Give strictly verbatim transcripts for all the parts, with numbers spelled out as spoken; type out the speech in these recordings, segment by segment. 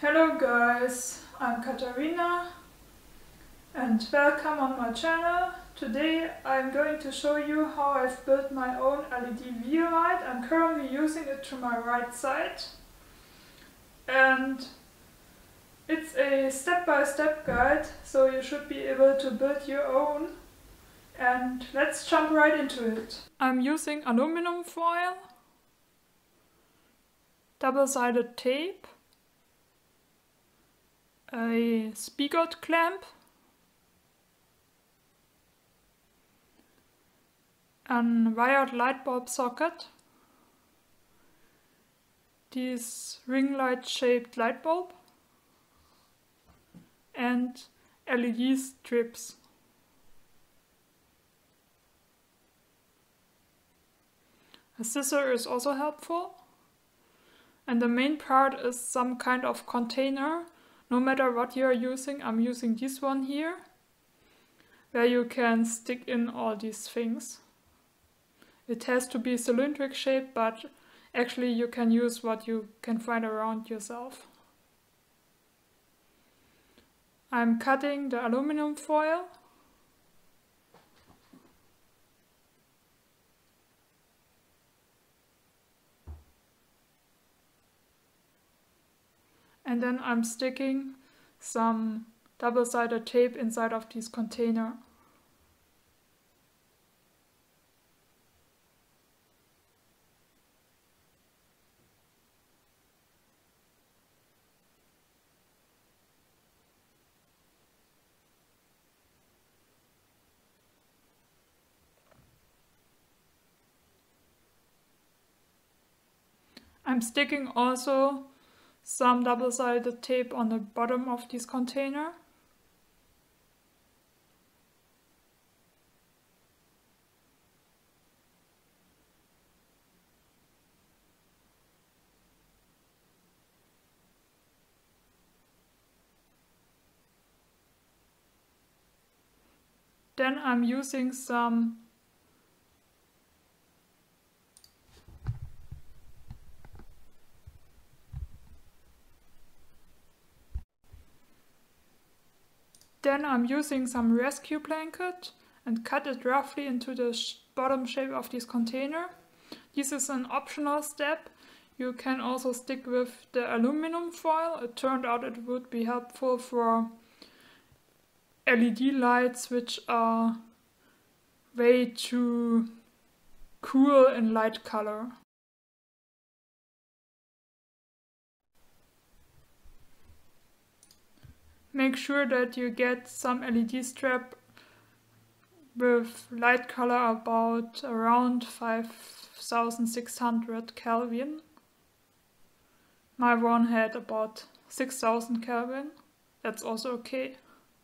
Hello guys, I'm Katharina and welcome on my channel. Today I'm going to show you how I've built my own L E D wheel light. I'm currently using it to my right side and it's a step-by-step guide, so you should be able to build your own. And let's jump right into it. I'm using aluminum foil, double-sided tape, a spigot clamp, a wired light bulb socket, this ring light shaped light bulb, and L E D strips. A scissor is also helpful. And the main part is some kind of container. No matter what you are using, I'm using this one here, where you can stick in all these things. It has to be cylindric shaped, but actually you can use what you can find around yourself. I'm cutting the aluminum foil. And then I'm sticking some double-sided tape inside of this container. I'm sticking also some double-sided tape on the bottom of this container. Then I'm using some Then I'm using some rescue blanket and cut it roughly into the sh bottom shape of this container. This is an optional step. You can also stick with the aluminum foil. It turned out it would be helpful for L E D lights which are way too cool in light color. Make sure that you get some L E D strap with light color about around five thousand six hundred Kelvin. My one had about six thousand Kelvin. That's also okay.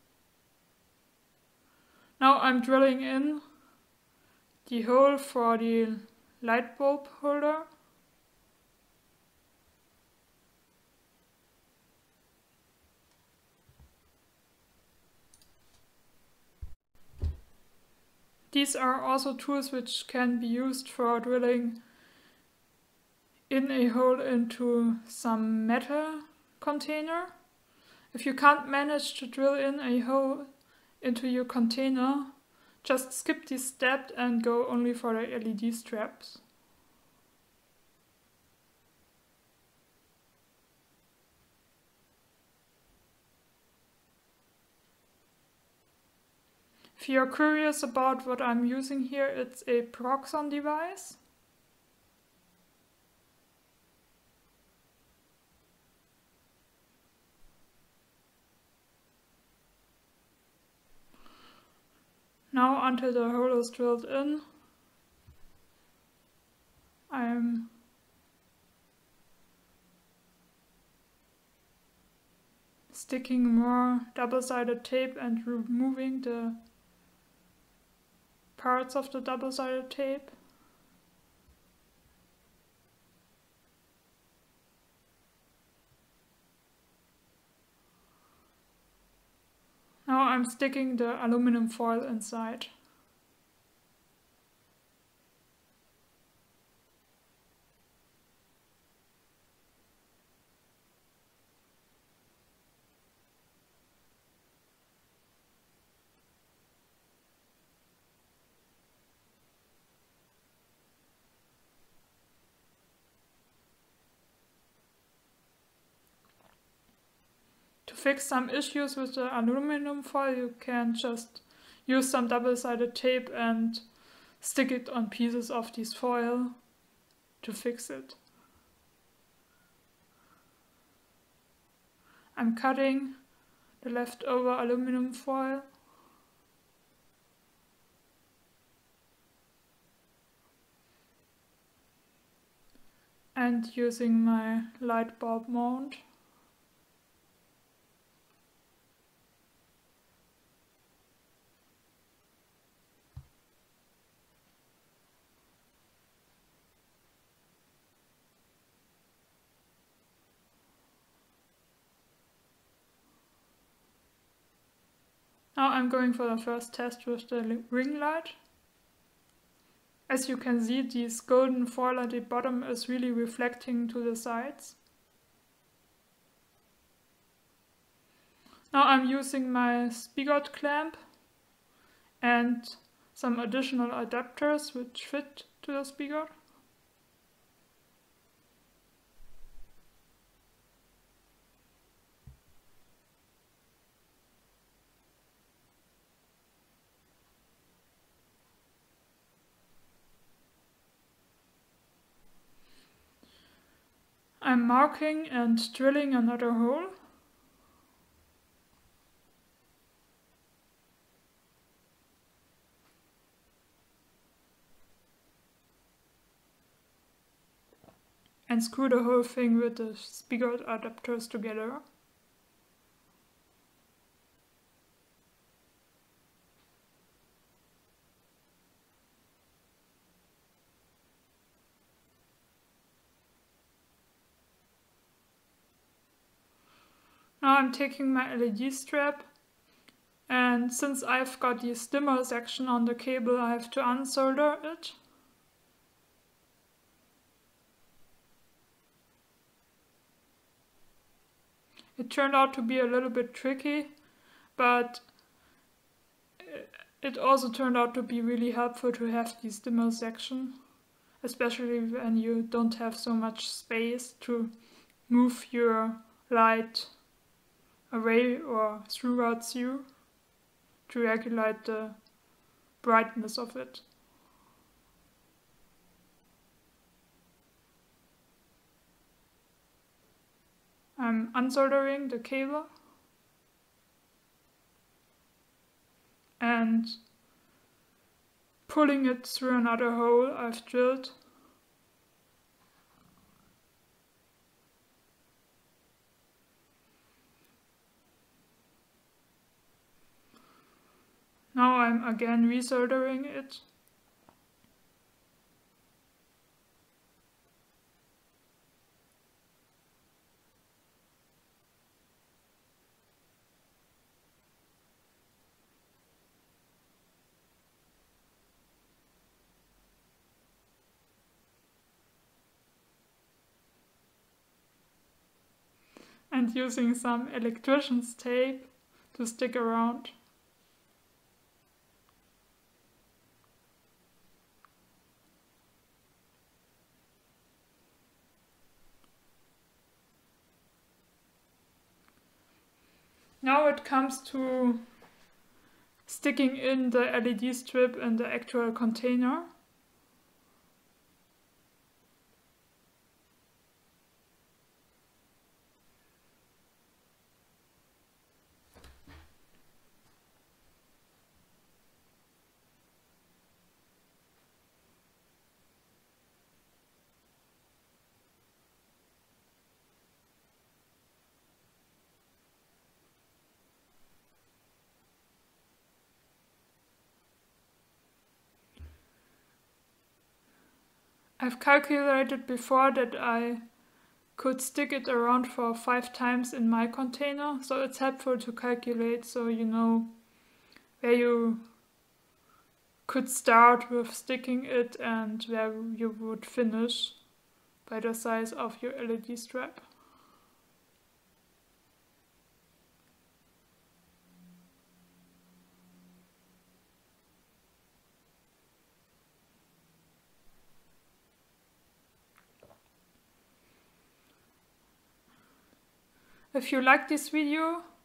Now I'm drilling in the hole for the light bulb holder. These are also tools which can be used for drilling in a hole into some metal container. If you can't manage to drill in a hole into your container, just skip this step and go only for the L E D straps. If you're curious about what I'm using here, it's a Proxon device. Now until the hole is drilled in, I'm sticking more double-sided tape and removing the parts of the double-sided tape. Now I'm sticking the aluminum foil inside. fix some issues with the aluminum foil, you can just use some double-sided tape and stick it on pieces of this foil to fix it. I'm cutting the leftover aluminum foil. And using my light bulb mount. Now I'm going for the first test with the ring light. As you can see, this golden foil at the bottom is really reflecting to the sides. Now I'm using my spigot clamp and some additional adapters which fit to the spigot. I'm marking and drilling another hole. And screw the whole thing with the spigot adapters together. Now I'm taking my L E D strap, and since I've got this dimmer section on the cable, I have to unsolder it. It turned out to be a little bit tricky, but it also turned out to be really helpful to have this dimmer section, especially when you don't have so much space to move your light away or throughout you to regulate the brightness of it. I'm unsoldering the cable and pulling it through another hole I've drilled. Now I'm again resoldering it. And using some electrician's tape to stick around. Now it comes to sticking in the L E D strip in the actual container. I've calculated before that I could stick it around for five times in my container, so it's helpful to calculate so you know where you could start with sticking it and where you would finish by the size of your L E D strap. If you like this video,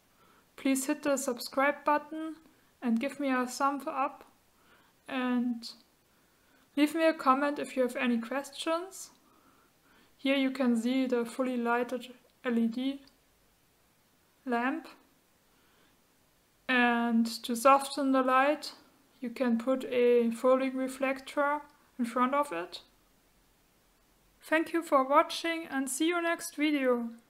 please hit the subscribe button and give me a thumbs up, and leave me a comment if you have any questions. Here you can see the fully lighted L E D lamp, and to soften the light you can put a folding reflector in front of it. Thank you for watching and see you next video.